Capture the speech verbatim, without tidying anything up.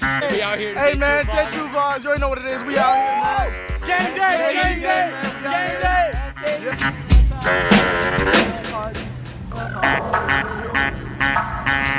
We out here. Hey man, Jet True Vibes, you already know what it is. We out here, man. Game day, game day, game day. Game day.